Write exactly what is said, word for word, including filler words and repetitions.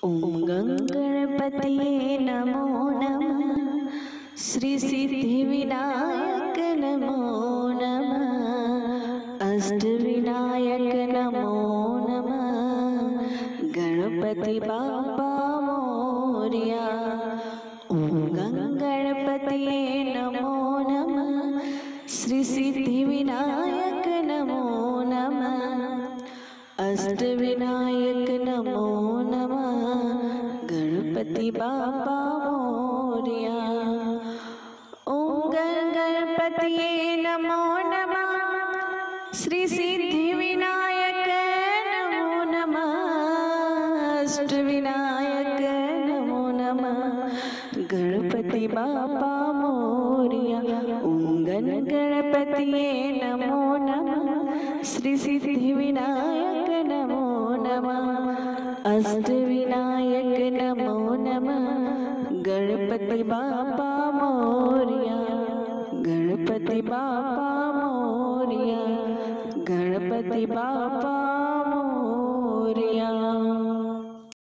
ओम गणपतये नमो नमः। श्री सिद्धि विनायक नमो नमः। अष्ट विनायक नमो नमः। गणपति बाप्पा मोरया। ओम गणपतये नमो नमः। श्री सिद्धि विनायक नमो नमः। अष्ट विनायक नमो नमः। गणपति बाप्पा मोरया। ओम गणपतये नमो नमः। श्री सिद्धि विनायक नमो नमः। अष्ट विनायक नमो नमः। गणपति बाप्पा मोरया। ओम गणपतये नमो नमः। श्री सिद्धि विनायक नमो नमः। अष्ट विनायक नमो नमः। गणपति बाप्पा मोरया। गणपति बाप्पा मोरया। गणपति बाप्पा मोरया।